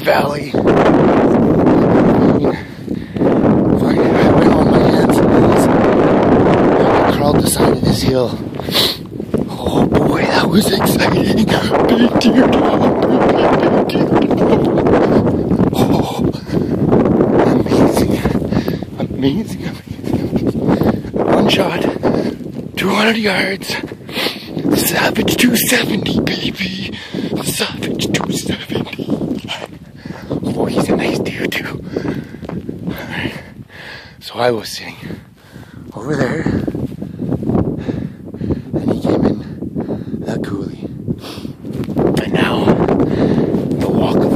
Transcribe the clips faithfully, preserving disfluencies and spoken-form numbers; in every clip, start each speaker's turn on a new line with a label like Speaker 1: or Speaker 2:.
Speaker 1: valley. I went on my hands and knees and I crawled the side of this hill. Oh boy, that was exciting. Big deer dog, big deer dog. Oh, amazing, amazing, amazing. One shot, two hundred yards. Savage two seventy, baby. Savage two seventy. Oh, he's a nice deer too. Alright. So I was sitting over there, and he came in that coulee. And now, the walk of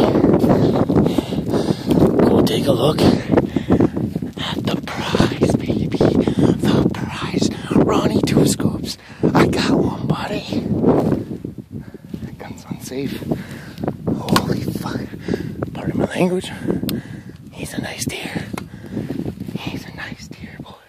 Speaker 1: glory. Go take a look at the prize, baby. The prize. Ronnie Two Scoops. I got one, buddy. That gun's unsafe. Holy fuck. Pardon my language. He's a nice deer. He's a nice deer, boy.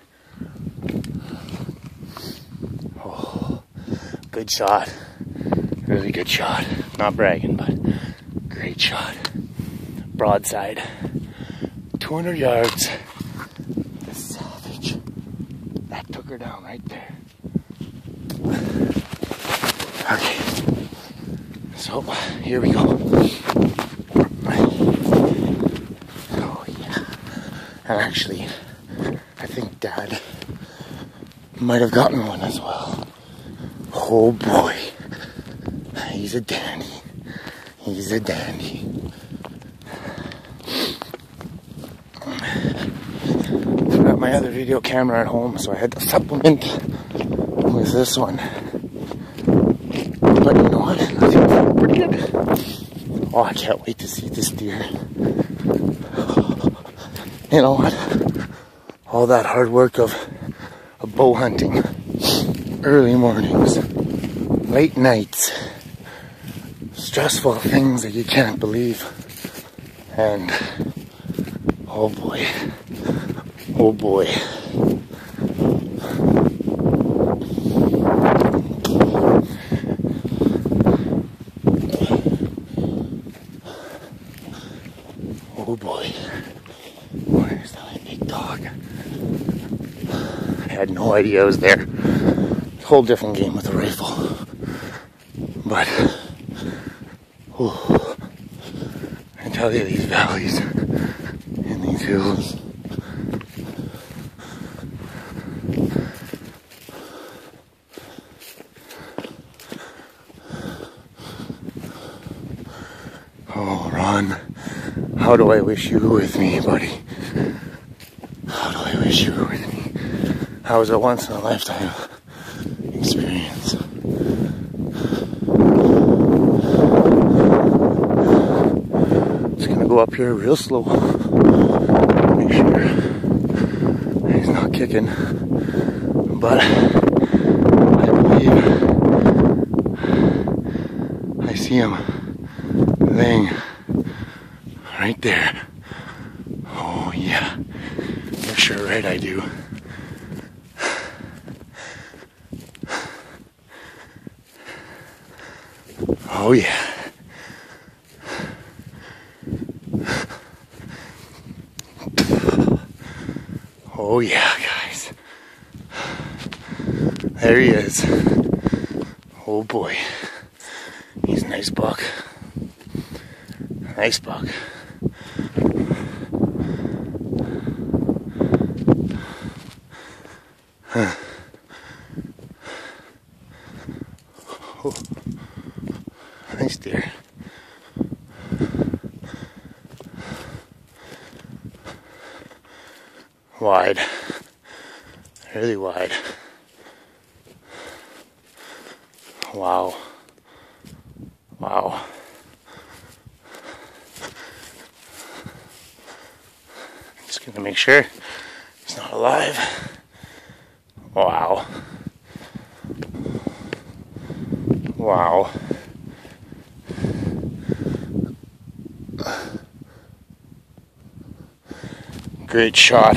Speaker 1: Oh, good shot. Really good shot. Not bragging, but great shot. Broadside. two hundred yards. The savage. That took her down right there. Okay. So, here we go. Oh, yeah. And actually, I think Dad might have gotten one as well. Oh boy. He's a dandy. He's a dandy. Forgot my other video camera at home, so I had to supplement with this one. But you know what? I think it's pretty good. Oh, I can't wait to see this deer. You know what? All that hard work of, of bow hunting, early mornings, late nights, stressful things that you can't believe, and oh boy, oh boy. Oh boy, where's that big dog? I had no idea I was there. It's a whole different game with a rifle. But, oh, I tell you, these valleys and these hills. Oh, Ron. How do I wish you were with me, buddy? How do I wish you were with me? That was a once in a lifetime experience. Just gonna go up here real slow. Make sure he's not kicking. But I believe I see him laying right there. Oh yeah, you're sure right I do. Oh yeah. Oh yeah, guys. There he is. Oh boy. He's a nice buck. Nice buck. Huh. Oh. Nice deer. Wide. Really wide. Wow. Wow. Just gonna make sure he's not alive. Wow. Wow. Great shot.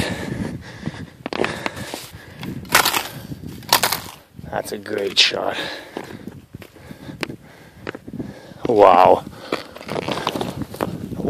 Speaker 1: That's a great shot. Wow.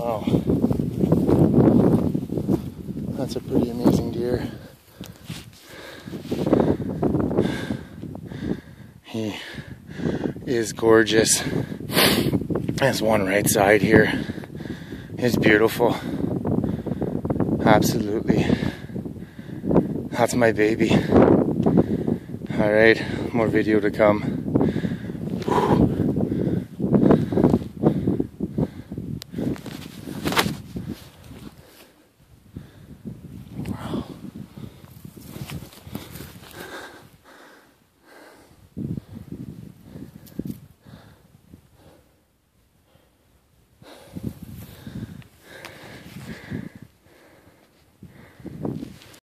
Speaker 1: Wow. That's a pretty amazing deer. He is gorgeous. There's one right side here. It's beautiful. Absolutely. That's my baby. Alright, more video to come.